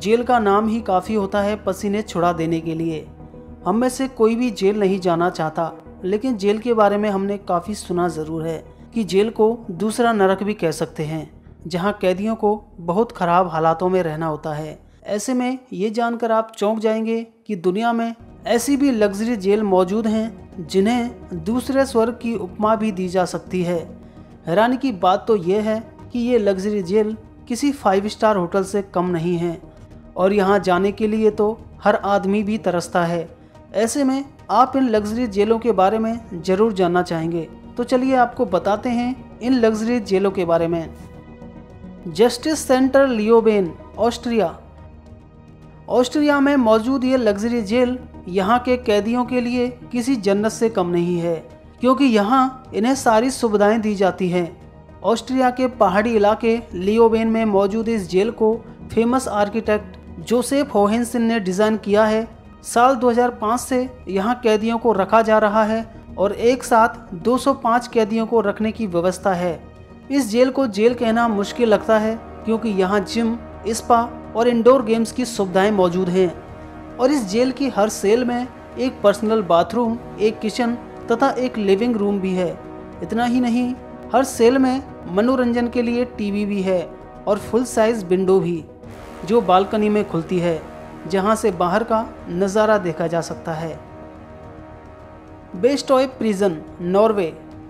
Jail का नाम ही काफ़ी होता है पसीने छुड़ा देने के लिए। हम में से कोई भी जेल नहीं जाना चाहता, लेकिन जेल के बारे में हमने काफ़ी सुना ज़रूर है कि जेल को दूसरा नरक भी कह सकते हैं, जहां कैदियों को बहुत ख़राब हालातों में रहना होता है। ऐसे में ये जानकर आप चौंक जाएंगे कि दुनिया में ऐसी भी लग्जरी जेल मौजूद हैं जिन्हें दूसरे स्वर्ग की उपमा भी दी जा सकती है। हैरानी की बात तो ये है कि ये लग्जरी जेल किसी 5 स्टार होटल से कम नहीं है और यहाँ जाने के लिए तो हर आदमी भी तरसता है। ऐसे में आप इन लग्जरी जेलों के बारे में ज़रूर जानना चाहेंगे, तो चलिए आपको बताते हैं इन लग्जरी जेलों के बारे में। Justice centre Leoben, Austria. Austria में मौजूद ये लग्जरी जेल यहाँ के कैदियों के लिए किसी जन्नत से कम नहीं है, क्योंकि यहाँ इन्हें सारी सुविधाएं दी जाती हैं। ऑस्ट्रिया के पहाड़ी इलाके लियोबेन में मौजूद इस जेल को फेमस आर्किटेक्ट जोसेफ होहेंसन ने डिज़ाइन किया है। साल 2005 से यहाँ कैदियों को रखा जा रहा है और एक साथ 205 कैदियों को रखने की व्यवस्था है। इस जेल को जेल कहना मुश्किल लगता है, क्योंकि यहाँ जिम, स्पा और इंडोर गेम्स की सुविधाएं मौजूद हैं और इस जेल की हर सेल में एक पर्सनल बाथरूम, एक किचन तथा एक लिविंग रूम भी है। इतना ही नहीं, हर सेल में मनोरंजन के लिए टीवी भी है और फुल साइज विंडो भी, जो बालकनी में खुलती है, जहां से बाहर का नज़ारा देखा जा सकता है। Bastoy prison, Norway.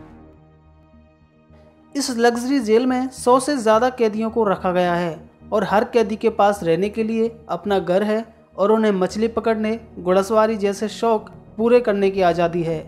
इस लग्जरी जेल में 100 से ज़्यादा कैदियों को रखा गया है और हर कैदी के पास रहने के लिए अपना घर है और उन्हें मछली पकड़ने, घुड़सवारी जैसे शौक पूरे करने की आज़ादी है।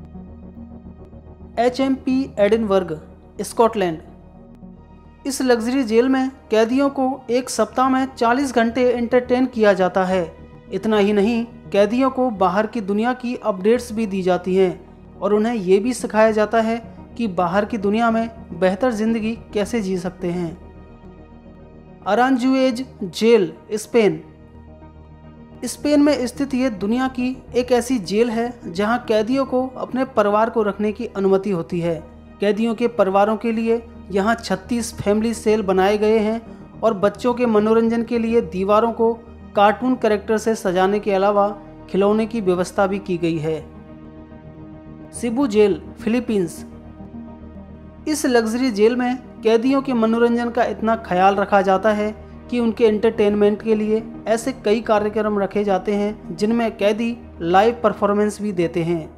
HMP Edinburgh, Scotland. इस लग्जरी जेल में कैदियों को एक सप्ताह में 40 घंटे एंटरटेन किया जाता है। इतना ही नहीं, कैदियों को बाहर की दुनिया की अपडेट्स भी दी जाती हैं और उन्हें ये भी सिखाया जाता है कि बाहर की दुनिया में बेहतर ज़िंदगी कैसे जी सकते हैं। अरांजुएज जेल, स्पेन। स्पेन में स्थित ये दुनिया की एक ऐसी जेल है जहां कैदियों को अपने परिवार को रखने की अनुमति होती है। कैदियों के परिवारों के लिए यहाँ 36 फैमिली सेल बनाए गए हैं और बच्चों के मनोरंजन के लिए दीवारों को कार्टून कैरेक्टर से सजाने के अलावा खिलौने की व्यवस्था भी की गई है। Cebu jail, Philippines. इस लग्जरी जेल में कैदियों के मनोरंजन का इतना ख्याल रखा जाता है कि उनके एंटरटेनमेंट के लिए ऐसे कई कार्यक्रम रखे जाते हैं जिनमें कैदी लाइव परफॉर्मेंस भी देते हैं।